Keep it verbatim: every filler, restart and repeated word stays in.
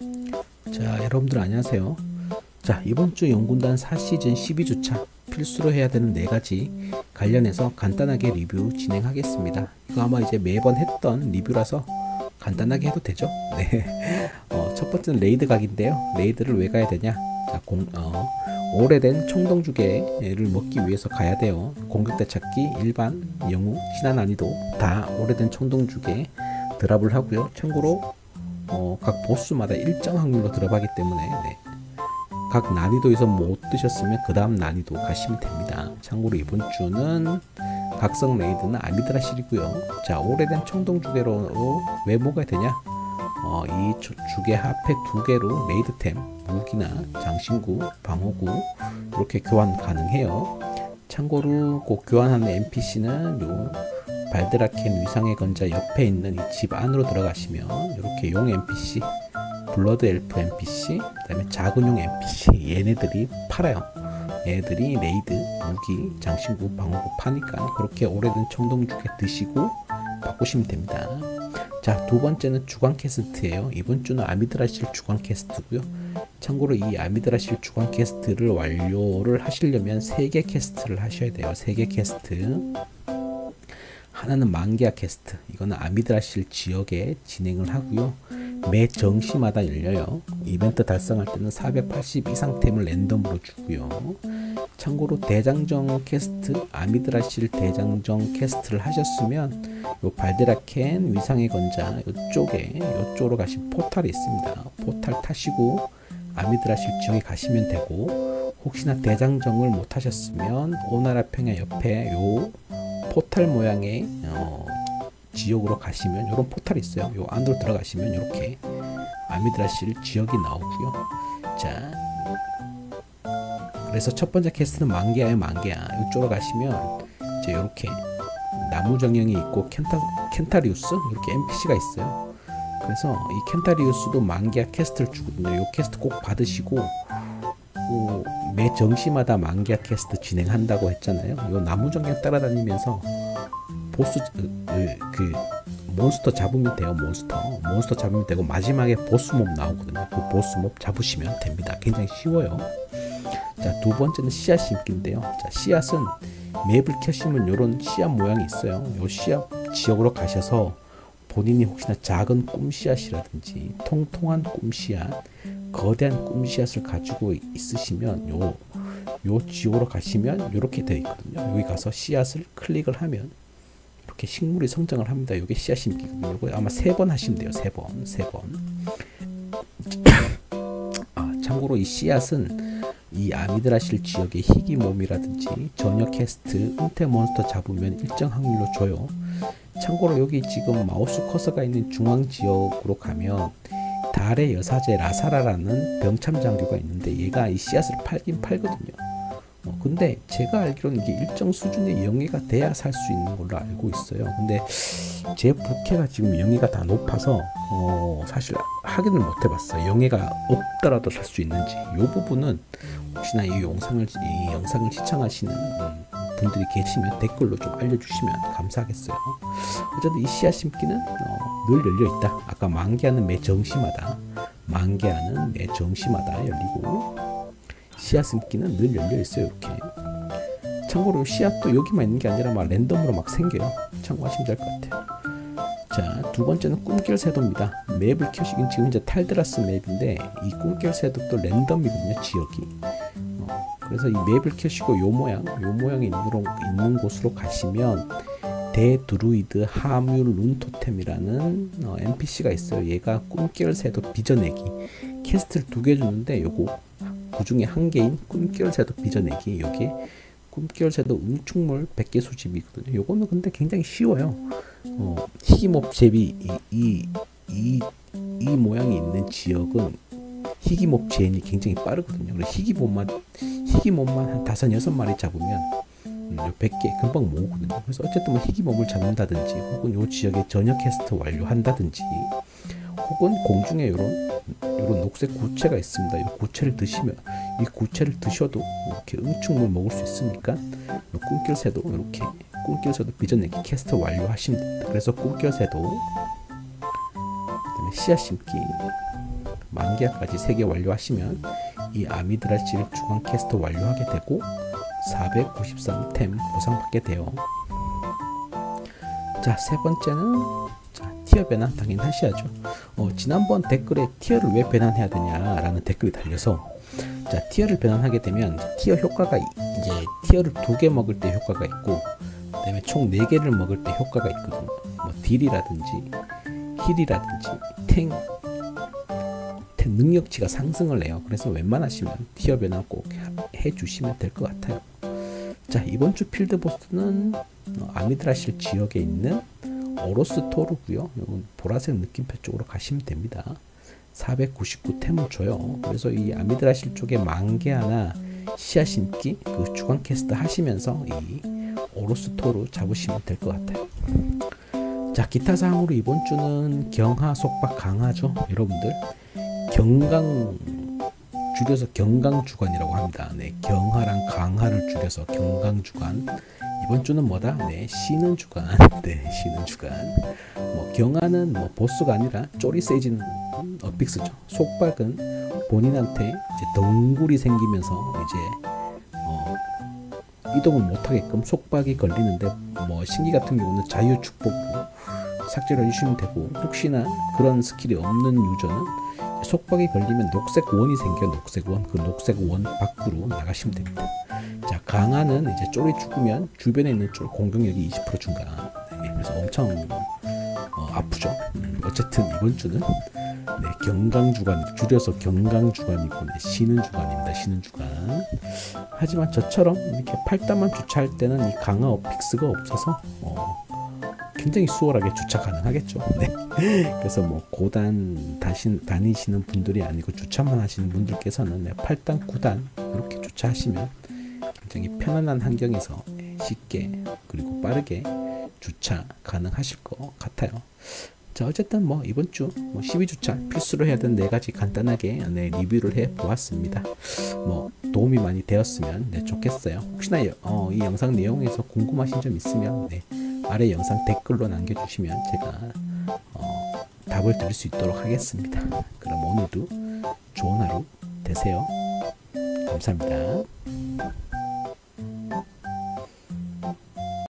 자, 여러분들 안녕하세요. 자, 이번주 연군단 사 시즌 십이 주차 필수로 해야 되는 네 가지 관련해서 간단하게 리뷰 진행하겠습니다. 이거 아마 이제 매번 했던 리뷰라서 간단하게 해도 되죠? 네. 어, 첫 번째는 레이드 각인데요. 레이드를 왜 가야 되냐? 자, 공, 어, 오래된 청동주개를 먹기 위해서 가야 돼요. 공격대 찾기, 일반, 영웅, 신화 난이도 다 오래된 청동주개 드랍을 하고요. 참고로 어, 각 보스마다 일정 확률로 들어가기 때문에 네. 각 난이도에서 못 드셨으면 그 다음 난이도 가시면 됩니다. 참고로 이번 주는 각성 레이드는 아미드라실이고요. 자, 오래된 청동주개로 왜 먹어야 되냐? 어, 이 주개 합해 두 개로 레이드템, 무기나 장신구, 방어구 이렇게 교환 가능해요. 참고로 그 교환하는 엔피씨는 요 발드라켄 위상의 건자 옆에 있는 이 집 안으로 들어가시면 이렇게 용 엔피씨, 블러드 엘프 엔피씨, 그 다음에 작은 용 엔피씨 얘네들이 팔아요. 얘네들이 레이드, 무기, 장신구, 방어구 파니까 그렇게 오래된 청동주개 드시고 바꾸시면 됩니다. 자, 두 번째는 주간 캐스트예요. 이번 주는 아미드라실 주간 캐스트고요. 참고로 이 아미드라실 주간 캐스트를 완료를 하시려면 세 개 캐스트를 하셔야 돼요. 세 개 캐스트. 하나는 만개아 캐스트. 이거는 아미드라실 지역에 진행을 하고요. 매 정시마다 열려요. 이벤트 달성할 때는 사백팔십 이상 템을 랜덤으로 주고요. 참고로 대장정 캐스트, 아미드라실 대장정 캐스트를 하셨으면 요 발데라켄 위상의 건자 요쪽에 요쪽으로 가시면 포탈이 있습니다. 포탈 타시고 아미드라실 지역에 가시면 되고, 혹시나 대장정을 못 하셨으면 오나라 평야 옆에 요 포탈 모양의 어, 지역으로 가시면 이런 포탈이 있어요. 요 안으로 들어가시면 이렇게 아미드라실 지역이 나오고요. 자, 그래서 첫 번째 캐스트는 만개아의 만개아. 이쪽으로 가시면 이제 이렇게 나무 정령이 있고 켄타, 켄타리우스 이렇게 엔피씨가 있어요. 그래서 이 켄타리우스도 만개아 캐스트를 주거든요. 이 캐스트 꼭 받으시고, 오, 매 정시마다 만개아 캐스트 진행한다고 했잖아요. 이 나무 정령 따라다니면서 보스 그, 그 몬스터 잡으면 돼요. 몬스터 몬스터 잡으면 되고 마지막에 보스몹 나오거든요. 그 보스몹 잡으시면 됩니다. 굉장히 쉬워요. 자, 두 번째는 씨앗 심기인데요. 자, 씨앗은 맵을 켜시면 이런 씨앗 모양이 있어요. 요 씨앗 지역으로 가셔서 본인이 혹시나 작은 꿈씨앗이라든지 통통한 꿈씨앗, 거대한 꿈씨앗을 가지고 있으시면 요, 요 지역으로 가시면 이렇게 되어 있거든요. 여기 가서 씨앗을 클릭을 하면 이렇게 식물이 성장을 합니다. 이게 씨앗 심기거든요. 이거 아마 세 번 하시면 돼요. 세 번, 세 번. 아, 참고로 이 씨앗은 이 아미드라실 지역의 희귀 몸이라든지 전역 캐스트, 은퇴 몬스터 잡으면 일정 확률로 줘요. 참고로 여기 지금 마우스 커서가 있는 중앙 지역으로 가면 달의 여사제 라사라라는 병참 장류가 있는데 얘가 이 씨앗을 팔긴 팔거든요. 어, 근데 제가 알기로는 이게 일정 수준의 영예가 돼야 살 수 있는 걸로 알고 있어요. 근데 제 부캐가 지금 영예가 다 높아서 어, 사실 확인을 못 해봤어요. 영예가 없더라도 살 수 있는지. 이 부분은 혹시나 이 영상을 이 영상을 시청하시는 분들이 계시면 댓글로 좀 알려주시면 감사하겠어요. 어쨌든 이 씨앗 심기는 어, 늘 열려 있다. 아까 만개아는 매 정시마다, 만개아는 매 정시마다 열리고, 씨앗 심기는 늘 열려 있어요. 이렇게. 참고로 씨앗도 여기만 있는 게 아니라 막 랜덤으로 막 생겨요. 참고하시면 될 것 같아요. 자, 두 번째는 꿈결 새도입니다. 맵을 켜시긴 지금 이제 탈드라스 맵인데 이 꿈결 새도도 랜덤이거든요. 지역이. 어, 그래서 이 맵을 켜시고 요 모양, 요 모양이 있는, 있는 곳으로 가시면 대드루이드 하뮬 룬토템이라는 어, 엔피씨가 있어요. 얘가 꿈결 새도 빚어내기 퀘스트를 두 개 주는데 요거 그 중에 한 개인 꿈결 새도 빚어내기, 여기 꿈결 새도 응축물 백 개 수집이거든요. 요거는 근데 굉장히 쉬워요. 어, 희귀몹 제비 이, 이, 이, 이 모양이 있는 지역은 희귀몹 제인이 굉장히 빠르거든요. 그래서 희귀몹만 희귀몹만 한 다섯 여섯 마리 잡으면 음, 백 개 금방 모으거든요. 그래서 어쨌든 뭐 희귀몹을 잡는다든지 혹은 요 지역에 전역 퀘스트 완료한다든지 혹은 공중에 요런 요런 녹색 구체가 있습니다. 이 구체를 드시면 이 구체를 드셔도 이렇게 응축물 먹을 수 있으니까 꿈결새도 이렇게 꿈결새도 빚어내기 퀘스트 완료하시면 됩니다. 그래서 꿈결새도, 그다음에 씨앗 심기, 만기화까지 세 개 완료하시면 이 아미드라실 주간 퀘스트 완료하게 되고 사백구십삼 템 보상받게 돼요. 자, 세 번째는 자, 티어 변환 당연히 하셔야죠. 어, 지난번 댓글에 티어를 왜 변환해야 되냐라는 댓글이 달려서 자, 티어를 변환하게 되면 티어 효과가 이제 티어를 두 개 먹을 때 효과가 있고 그다음에 총 네 개를 먹을 때 효과가 있거든요. 뭐 딜이라든지 힐이라든지 탱, 탱 능력치가 상승을 해요. 그래서 웬만하시면 티어 변환 꼭 해주시면 될 것 같아요. 자, 이번 주 필드 보스는 어, 아미드라실 지역에 있는 오로스 토르고요. 이건 보라색 느낌표 쪽으로 가시면 됩니다. 사백구십구 템을 줘요. 그래서 이 아미드라실 쪽에 만개하나 씨앗 심기 그 주간 퀘스트 하시면서 이 오로스 토르 잡으시면 될 것 같아요. 자, 기타 사항으로 이번 주는 경하 속박 강하죠. 여러분들 경강 줄여서 경강주간이라고 합니다. 네, 경하랑 강하를 줄여서 경강주간. 이번 주는 뭐다? 네, 쉬는 주간. 네, 쉬는 주간. 뭐 경하는 뭐 보스가 아니라 쪼리 세진 어픽스죠. 속박은 본인한테 이제 덩굴이 생기면서 이제 어, 이동을 못하게끔 속박이 걸리는데 뭐 신기 같은 경우는 자유 축복으로 삭제를 해주시면 되고 혹시나 그런 스킬이 없는 유저는 속박이 걸리면 녹색 원이 생겨 녹색 원, 그 녹색 원 밖으로 나가시면 됩니다. 자, 강화는 이제 쫄이 죽으면 주변에 있는 쫄 공격력이 이십 퍼센트 증가. 네, 그래서 엄청 어, 아프죠. 음, 어쨌든 이번 주는 네, 경강주간 줄여서 경강주간이고 네, 쉬는 주간입니다. 쉬는 주간. 하지만 저처럼 이렇게 팔단만 주차할 때는 이 강화 어픽스가 없어서 어, 굉장히 수월하게 주차 가능하겠죠. 네. 그래서 뭐 고단 다시, 다니시는 분들이 아니고 주차만 하시는 분들께서는 네, 팔 단, 구 단 이렇게 주차하시면 굉장히 편안한 환경에서 쉽게 그리고 빠르게 주차 가능하실 것 같아요. 자, 어쨌든 뭐 이번 주 뭐 십이 주차 필수로 해야 되는 네 가지 간단하게 네, 리뷰를 해 보았습니다. 뭐 도움이 많이 되었으면 네, 좋겠어요. 혹시나 어, 이 영상 내용에서 궁금하신 점 있으면 네, 아래 영상 댓글로 남겨주시면 제가 어, 답을 드릴 수 있도록 하겠습니다. 그럼 오늘도 좋은 하루 되세요. 감사합니다.